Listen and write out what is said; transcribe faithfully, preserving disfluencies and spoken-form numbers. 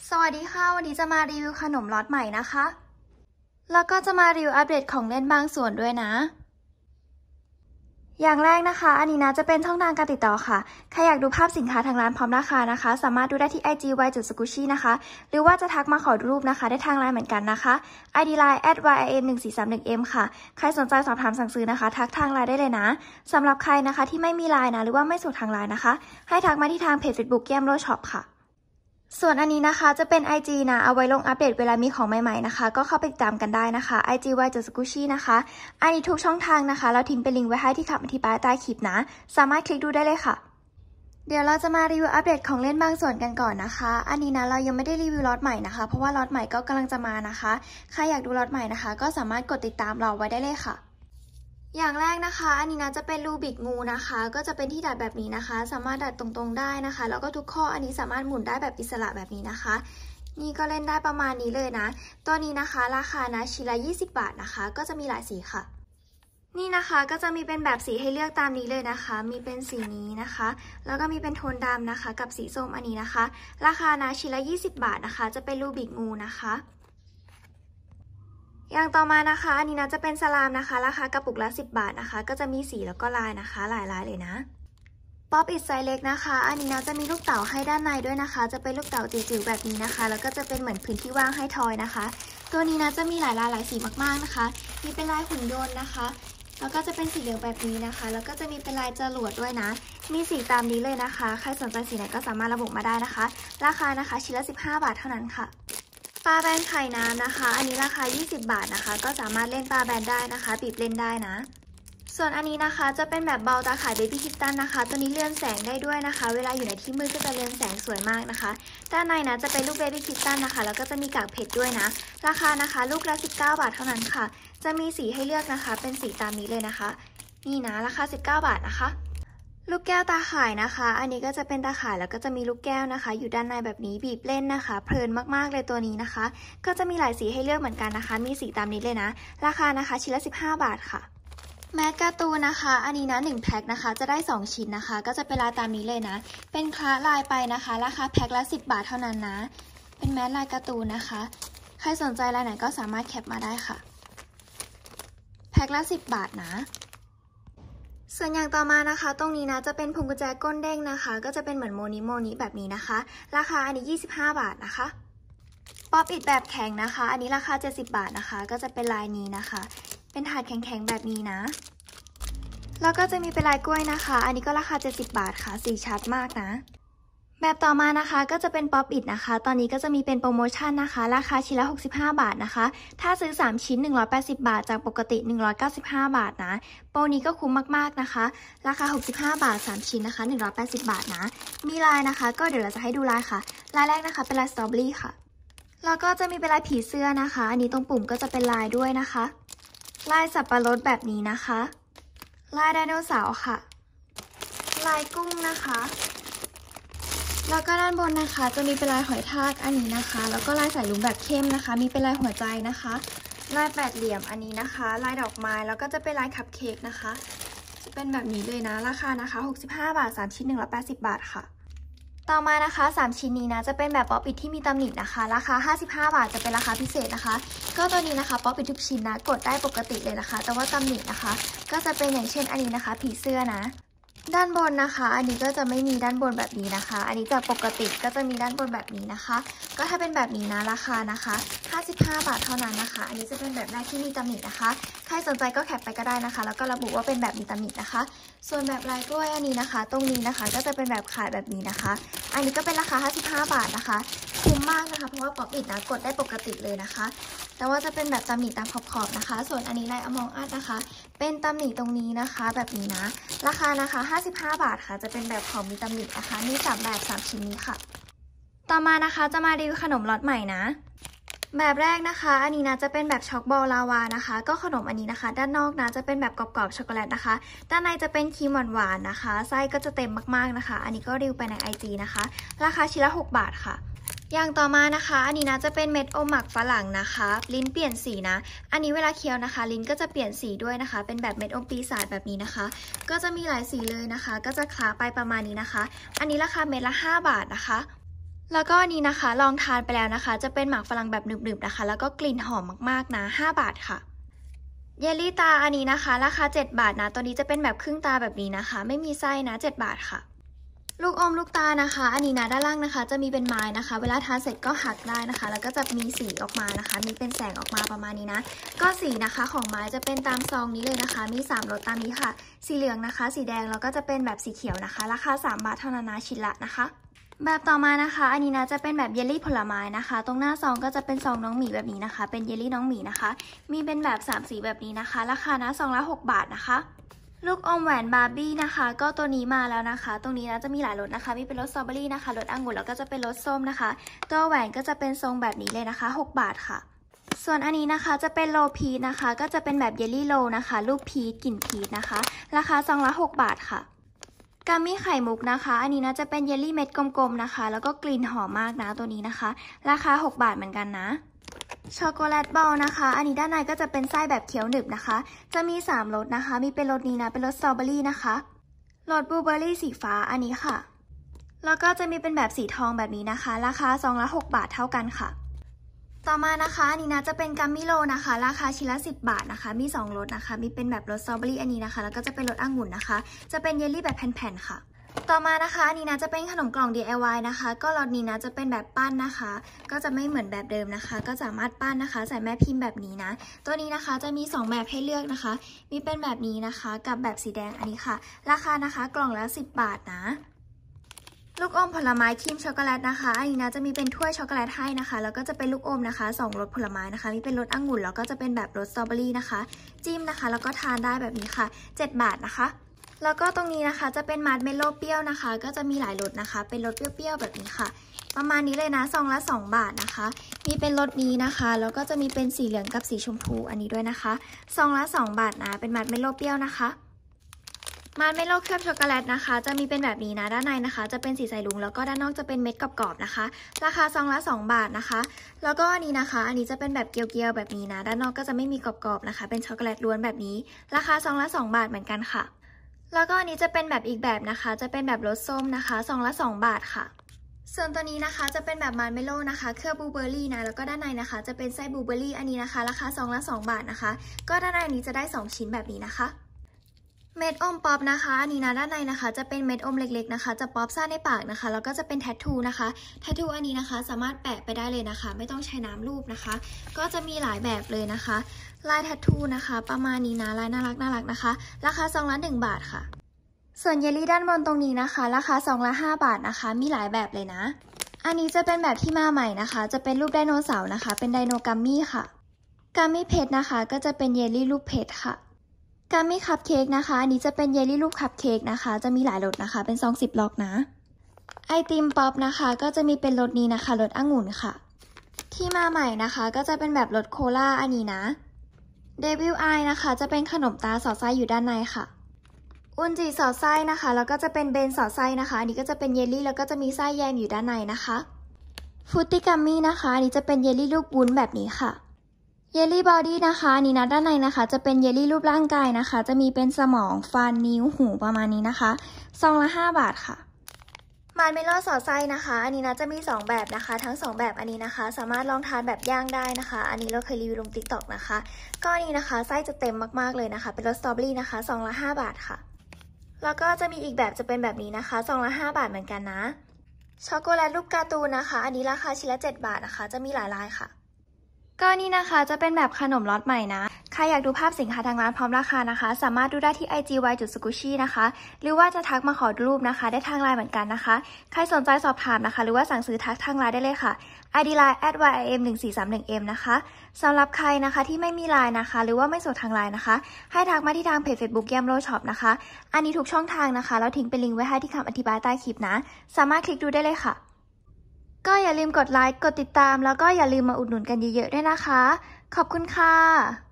สวัสดีค่ะวันนี้จะมารีวิวขนมล็อตใหม่นะคะแล้วก็จะมารีวิวอัปเดตของเล่นบางส่วนด้วยนะอย่างแรกนะคะอันนี้นะจะเป็นช่องทางการติดต่อค่ะใครอยากดูภาพสินค้าทางร้านพร้อมราคานะคะสามารถดูได้ที่ ไอ จี วาย จุด สกูชี่ นะคะหรือว่าจะทักมาขอดูรูปนะคะได้ทางไลน์เหมือนกันนะคะ ไอ ดี ไลน์ แอท วาย ไอ เอ็น หนึ่ง สี่ สาม หนึ่ง เอ็ม ค่ะใครสนใจสอบถามสั่งซื้อนะคะทักทางไลน์ได้เลยนะสำหรับใครนะคะที่ไม่มีไลน์นะหรือว่าไม่สะดวกทางไลน์นะคะให้ทักมาที่ทางเพจ Facebook แก้มโลช็อปค่ะส่วนอันนี้นะคะจะเป็น ไอ จี นะเอาไว้ลงอัปเดตเวลามีของใหม่ๆนะคะก็เข้าไปติดตามกันได้นะคะ ไอ จี วาย จุด สกูชี่ นะคะอันนี้ทุกช่องทางนะคะเราทิ้งเป็นลิงก์ไว้ให้ที่คำอธิบายใต้คลิปนะสามารถคลิกดูได้เลยค่ะเดี๋ยวเราจะมารีวิวอัปเดตของเล่นบางส่วนกันก่อนนะคะอันนี้นะเรายังไม่ได้รีวิวล็อตใหม่นะคะเพราะว่าล็อตใหม่ก็กำลังจะมานะคะใครอยากดูล็อตใหม่นะคะก็สามารถกดติดตามเราไว้ได้เลยค่ะอย่างแรกนะคะอันนี้นะจะเป็นรูบิกงูนะคะก็จะเป็นที่ดัดแบบนี้นะคะสามารถดัดตรงๆได้นะคะแล้วก็ทุกข้ออันนี้สามารถหมุนได้แบบอิสระแบบนี้นะคะนี่ก็เล่นได้ประมาณนี้เลยนะตัวนี้นะคะราคานะชิ้นละยี่สิบบาทนะคะก็จะมีหลายสีค่ะนี่นะคะก็จะมีเป็นแบบสีให้เลือกตามนี้เลยนะคะมีเป็นสีนี้นะคะแล้วก็มีเป็นโทนดำนะคะกับสีส้มอันนี้นะคะราคานะชิ้นละยี่สิบบาทนะคะจะเป็นรูบิกงูนะคะอย่างต่อมานะคะอันนี้นะจะเป็นสลามนะคะราคากระปุกละสิบบาทนะคะก็จะมีสีแล้วก็ลายนะคะหลายลายเลยนะป๊อปอิทไซส์เล็กนะคะอันนี้นะจะมีลูกเต๋าให้ด้านในด้วยนะคะจะเป็นลูกเต๋าจิ๋วๆแบบนี้นะคะแล้วก็จะเป็นเหมือนพื้นที่ว่างให้ทอยนะคะตัวนี้นะจะมีหลายลายหลายสีมากๆนะคะมีเป็นลายหุ่นยนต์นะคะแล้วก็จะเป็นสีเหลืองแบบนี้นะคะแล้วก็จะมีเป็นลายจรวดด้วยนะมีสีตามนี้เลยนะคะใครสนใจสีไหนก็สามารถระบุมาได้นะคะราคานะคะชิ้นละสิบห้าบาทเท่านั้นค่ะปลาแบนไข่น้ำนะคะอันนี้ราคายี่สิบบาทนะคะก็สามารถเล่นปลาแบนได้นะคะบีบเล่นได้นะส่วนอันนี้นะคะจะเป็นแบบเบาตาข่ายเบบี้คิตตันนะคะตัวนี้เลื่อนแสงได้ด้วยนะคะเวลาอยู่ในที่มืดก็จะเลื่อนแสงสวยมากนะคะด้านในนะจะเป็นลูกเบบี้คิตตันนะคะแล้วก็จะมีกากเพชรด้วยนะราคานะคะลูกละสิบเก้าบาทเท่านั้นค่ะจะมีสีให้เลือกนะคะเป็นสีตามนี้เลยนะคะนี่นะราคาสิบเก้าบาทนะคะลูกแก้วตาข่ายนะคะอันนี้ก็จะเป็นตาข่ายแล้วก็จะมีลูกแก้วนะคะอยู่ด้านในแบบนี้บีบเล่นนะคะเพลินมากๆเลยตัวนี้นะคะก็จะมีหลายสีให้เลือกเหมือนกันนะคะมีสีตามนี้เลยนะราคานะคะชิ้นละสิบห้าบาทค่ะแมสการ์ตูนนะคะอันนี้นะหนึ่งแพ็คนะคะจะได้สองชิ้นนะคะก็จะเป็นลายตามนี้เลยนะเป็นคลาสลายไปนะคะราคาแพ็คละสิบบาทเท่านั้นนะเป็นแมสลายการ์ตูนนะคะใครสนใจลายไหนก็สามารถแคปมาได้ค่ะแพ็คละสิบบาทนะส่วนอย่างต่อมานะคะตรงนี้นะจะเป็นพวงกุญแจก้นเด้งนะคะก็จะเป็นเหมือนโมนิโมนิแบบนี้นะคะราคาอันนี้ยี่สิบห้าบาทนะคะป๊อปอิทแบบแข็งนะคะอันนี้ราคาเจ็ดสิบบาทนะคะก็จะเป็นลายนี้นะคะเป็นถาดแข็งๆแบบนี้นะแล้วก็จะมีเป็นลายกล้วยนะคะอันนี้ก็ราคาเจ็ดสิบบาทค่ะสีชัดมากนะแบบต่อมานะคะก็จะเป็นป๊อปอิทนะคะตอนนี้ก็จะมีเป็นโปรโมชั่นนะคะราคาชิ้นละหกสิบห้าบาทนะคะถ้าซื้อสามชิ้นหนึ่งร้อยแปดสิบบาทจากปกติหนึ่งร้อยเก้าสิบห้าบาทนะโปรนี้ก็คุ้มมากๆนะคะราคาหกสิบห้าบาทสามชิ้นนะคะหนึ่งร้อยแปดสิบบาทนะมีลายนะคะก็เดี๋ยวเราจะให้ดูลายค่ะลายแรกนะคะเป็นลายสตรอเบอรี่ค่ะแล้วก็จะมีเป็นลายผีเสื้อนะคะอันนี้ตรงปุ่มก็จะเป็นลายด้วยนะคะลายสับปะรดแบบนี้นะคะลายไดโนเสาร์ค่ะลายกุ้งนะคะแล้วก็ด้านบนนะคะจะมีเป็นลายหอยทากอันนี้นะคะแล้วก็ลายสายลุงแบบเข้มนะคะมีเป็นลายหัวใจนะคะลายแปดเหลี่ยมอันนี้นะคะลายดอกไม้แล้วก็จะเป็นลายคัพเค้กนะคะจะเป็นแบบนี้เลยนะราคานะคะหกสิบห้าบาทสามชิ้นหนึ่งร้อยแปดสิบบาทค่ะต่อมานะคะสามชิ้นนี้นะจะเป็นแบบป๊อปอิทที่มีตำหนินะคะราคาห้าสิบห้าบาทจะเป็นราคาพิเศษนะคะก็ตัวนี้นะคะป๊อปอิททุกชิ้นนะกดได้ปกติเลยนะคะแต่ว่าตำหนินะคะก็จะเป็นอย่างเช่นอันนี้นะคะผีเสื้อนะด้านบนนะคะอันนี้ก็จะไม่มีด้านบนแบบนี้นะคะอันนี้จากปกติก็จะมีด้านบนแบบนี้นะคะก็ถ้าเป็นแบบนี้นะราคานะคะห้าสิบห้าบาทเท่านั้นนะคะอันนี้จะเป็นแบบแรกที่มีตำหนินะคะใครสนใจก็แคปไปก็ได้นะคะแล้วก็ระบุว่าเป็นแบบมีตำหนินะคะส่วนแบบลายกล้วยอันนี้นะคะตรงนี้นะคะก็จะเป็นแบบขายแบบนี้นะคะอันนี้ก็เป็นราคาห้าสิบห้าบาทนะคะคุ้มมากนะคะเพราะว่าป๊อปอิทนะกดได้ปกติเลยนะคะแต่ว่าจะเป็นแบบตำหนิตามขอบๆนะคะส่วนอันนี้ลายอมองอัดนะคะเป็นตำหนิตรงนี้นะคะแบบนี้นะราคานะคะห้าสิบห้าบาทค่ะจะเป็นแบบของมีตำหนินะคะมีสามแบบสามชิ้นนี้ค่ะต่อมานะคะจะมารีวิวขนมล็อตใหม่นะแบบแรกนะคะอันนี้นะจะเป็นแบบช็อกบอลลาวานะคะก็ขนมอันนี้นะคะด้านนอกนะจะเป็นแบบกรอบๆช็อกโกแลตนะคะด้านในจะเป็นครีมหวานๆนะคะไส้ก็จะเต็มมากๆนะคะอันนี้ก็รีวิวไปใน ไอ จี นะคะราคาชิ้นละหกบาทค่ะอย่างต่อมานะคะอันนี้นะจะเป็นเม็ดอมหมักฝรั่งนะคะลิ้นเปลี่ยนสีนะอันนี้เวลาเคี้ยวนะคะลิ้นก็จะเปลี่ยนสีด้วยนะคะเป็นแบบเม็ดอมปีศาจแบบนี้นะคะก็จะมีหลายสีเลยนะคะก็จะคล้าไปประมาณนี้นะคะอันนี้ราคาเม็ดละห้าบาทนะคะแล้วก็อันนี้นะคะลองทานไปแล้วนะคะจะเป็นหมากฝรั่งแบบหนึบๆนะคะแล้วก็กลิ่นหอมมากๆนะห้าบาทค่ะเยลลี่ตาอันนี้นะคะราคาเจ็ดบาทนะตัวนี้จะเป็นแบบครึ่งตาแบบนี้นะคะไม่มีไส้นะเจ็ดบาทค่ะลูกอมลูกตานะคะอันนี้นะด้านล่างนะคะจะมีเป็นไม้นะคะเวลาทานเสร็จก็หักได้นะคะแล้วก็จะมีสีออกมานะคะมีเป็นแสงออกมาประมาณนี้นะก็สีนะคะของไม้จะเป็นตามซองนี้เลยนะคะมีสามรสตามนี้ค่ะสีเหลืองนะคะสีแดงแล้วก็จะเป็นแบบสีเขียวนะคะราคาสามบาทเท่านั้นนะชิ้นละนะคะแบบต่อมานะคะอันนี้นะจะเป็นแบบเยลลี่ผลไม้นะคะตรงหน้าซองก็จะเป็นซองน้องหมีแบบนี้นะคะเป็นเยลลี่น้องหมีนะคะมีเป็นแบบสามสีแบบนี้นะคะราคานะซองละหกบาทนะคะลูกอมแหวนบาร์บี้นะคะก็ตัวนี้มาแล้วนะคะตรงนี้นะจะมีหลายรสนะคะมีเป็นรสสตรอเบอรี่นะคะรสองุ่นแล้วก็จะเป็นรสส้มนะคะตัวแหวนก็จะเป็นทรงแบบนี้เลยนะคะหกบาทค่ะส่วนอันนี้นะคะจะเป็นโลพีชนะคะก็จะเป็นแบบเยลลี่โลนะคะรูปพีชกลิ่นพีชนะคะราคาซองละหกบาทค่ะกัมมี่ไข่มุกนะคะอันนี้นะจะเป็นเยลลี่เม็ดกลมๆนะคะแล้วก็กลิ่นหอมมากนะตัวนี้นะคะราคาหกบาทเหมือนกันนะช็อกโกแลตบอลนะคะอันนี้ด้านในก็จะเป็นไส้แบบเคี้ยวหนึบนะคะจะมีสามรสนะคะมีเป็นรสนี้นะเป็นรสสตรอเบอรี่นะคะรสบลูเบอร์รี่สีฟ้าอันนี้ค่ะแล้วก็จะมีเป็นแบบสีทองแบบนี้นะคะราคาซองละหกบาทเท่ากันค่ะต่อมานะคะอันนี้นะจะเป็นกัมมี่โลนะคะราคาชิ้นละสิบบาทนะคะมีสองรสนะคะมีเป็นแบบรสสตรอเบอรี่อันนี้นะคะแล้วก็จะเป็นรสองุ่นนะคะจะเป็นเยลลี่แบบแผ่นๆค่ะต่อมานะคะอันนี้นะจะเป็นขนมกล่อง ดี ไอ วาย นะคะก็รสนี้นะจะเป็นแบบปั้นนะคะก็จะไม่เหมือนแบบเดิมนะคะก็สามารถปั้นนะคะใส่แม่พิมพ์แบบนี้นะตัวนี้นะคะจะมีสองแบบให้เลือกนะคะมีเป็นแบบนี้นะคะกับแบบสีแดงอันนี้ค่ะราคานะคะกล่องละสิบบาทนะลูกอมผลไม้ครีมช็อกโกแลตนะคะอันนี้นะจะมีเป็นถ้วยช็อกโกแลตให้นะคะแล้วก็จะเป็นลูกอมนะคะสองรสผลไม้นะคะมีเป็นรสองุ่นแล้วก็จะเป็นแบบรสสตรอเบอรี่นะคะจิ้มนะคะแล้วก็ทานได้แบบนี้ค่ะเจ็ดบาทนะคะแล้วก็ตรงนี้นะคะจะเป็นมาร์ชเมลโล่เปรี้ยวนะคะก็จะมีหลายรสนะคะเป็นรสเปรี้ยวๆแบบนี้ค่ะประมาณนี้เลยนะซองละสองบาทนะคะมีเป็นรสนี้นะคะแล้วก็จะมีเป็นสีเหลืองกับสีชมพูอันนี้ด้วยนะคะซองละสองบาทนะเป็นมาร์ชเมลโล่เปรี้ยวนะคะมาร์ชเมลโล่เคลือบช็อกโกแลตนะคะจะมีเป็นแบบนี้นะด้านในนะคะจะเป็นสีใสลุงแล้วก็ด้านนอกจะเป็นเม็ดกรอบๆนะคะราคาซองละสองบาทนะคะแล้วก็อันนี้นะคะอันนี้จะเป็นแบบเกลียวๆแบบนี้นะด้านนอกก็จะไม่มีกรอบๆนะคะเป็นช็อกโกแลตล้วนแบบนี้ราคาซองละสองบาทเหมือนกันค่ะแล้วก็อันนี้จะเป็นแบบอีกแบบนะคะจะเป็นแบบรสส้มนะคะซองละสองบาทค่ะส่วนตัวนี้นะคะจะเป็นแบบมาร์ชเมลโล่นะคะเคลือบบลูเบอร์รี่นะแล้วก็ด้านในนะคะจะเป็นไส้บลูเบอร์รี่อันนี้นะคะราคาซองละสองบาทนะคะก็ด้านในนี้จะได้สองชิ้นแบบนี้นะคะเม็ดอมป๊อปนะคะอันนี้นะด้านในนะคะจะเป็นเม็ดอมเล็กๆนะคะจะป๊อปซ่าในปากนะคะแล้วก็จะเป็นแทททูนะคะแทททูอันนี้นะคะสามารถแปะไปได้เลยนะคะไม่ต้องใช้น้ำรูปนะคะก็จะมีหลายแบบเลยนะคะลายแทททูนะคะประมาณนี้นะลายน่ารักน่ารักนะคะราคาซองละหนึ่งบาทค่ะส่วนเยลลี่ด้านบนตรงนี้นะคะราคาซองละห้าบาทนะคะมีหลายแบบเลยนะอันนี้จะเป็นแบบที่มาใหม่นะคะจะเป็นรูปไดโนเสาร์นะคะเป็นไดโนกัมมี่ค่ะกัมมี่เพชรนะคะก็จะเป็นเยลลี่รูปเพชรค่ะกัมมี่คัพเค้กนะคะอันนี้จะเป็นเยลลี่รูปคัพเค้กนะคะจะมีหลายรสนะคะเป็นซองสิบล็อกนะไอติมป๊อปนะคะก็จะมีเป็นรสนี้นะคะรสองุ่นค่ะที่มาใหม่นะคะก็จะเป็นแบบรสโคลาอันนี้นะเดวิลไอนะคะจะเป็นขนมตาสอดไส้อยู่ด้านในค่ะอุนจิสอดไส้นะคะแล้วก็จะเป็นเบนสอดไส้นะคะอันนี้ก็จะเป็นเยลลี่แล้วก็จะมีไส้แยมอยู่ด้านในนะคะฟรุตตี้กัมมี่นะคะอันนี้จะเป็นเยลลี่รูปวุ้นแบบนี้ค่ะเยลลี่บอดี้นะคะอันนี้นะด้านในนะคะจะเป็นเยลลี่รูปร่างกายนะคะจะมีเป็นสมองฟันนิ้วหูประมาณนี้นะคะซองละห้าบาทค่ะมาร์ชเมลโล่สอดไส้นะคะอันนี้นะจะมีสองแบบนะคะทั้งสองแบบอันนี้นะคะสามารถลองทานแบบย่างได้นะคะอันนี้เราเคยรีวิวลง ติ๊กต็อก นะคะก็อันนี้นะคะไส้จะเต็มมากๆเลยนะคะเป็นรสสตรอเบอรี่นะคะซองละห้าบาทค่ะแล้วก็จะมีอีกแบบจะเป็นแบบนี้นะคะซองละห้าบาทเหมือนกันนะช็อกโกแลตรูปการ์ตูนนะคะอันนี้ราคาชิ้นละเจ็ดบาทนะคะจะมีหลายลายค่ะก็นี่นะคะจะเป็นแบบขนมล็อตใหม่นะใครอยากดูภาพสินค้าทางร้านพร้อมราคานะคะสามารถดูได้ที่ ไอ จี วาย จุด สกูชี่ นะคะหรือว่าจะทักมาขอดูรูปนะคะได้ทางไลน์เหมือนกันนะคะใครสนใจสอบถามนะคะหรือว่าสั่งซื้อทักทางไลน์ได้เลยค่ะ ไอ ดี ไลน์ แอท วาย ไอ เอ็ม หนึ่ง สี่ สาม หนึ่ง เอ็ม นะคะสำหรับใครนะคะที่ไม่มีไลน์นะคะหรือว่าไม่สดทางไลน์นะคะให้ทักมาที่ทางเพจ Facebook แยมโลช็อปนะคะอันนี้ทุกช่องทางนะคะเราทิ้งเป็นลิงก์ไว้ให้ที่คำอธิบายใต้คลิปนะสามารถคลิกดูได้เลยค่ะก็อย่าลืมกดไลค์กดติดตามแล้วก็อย่าลืมมาอุดหนุนกันเยอะๆด้วยนะคะขอบคุณค่ะ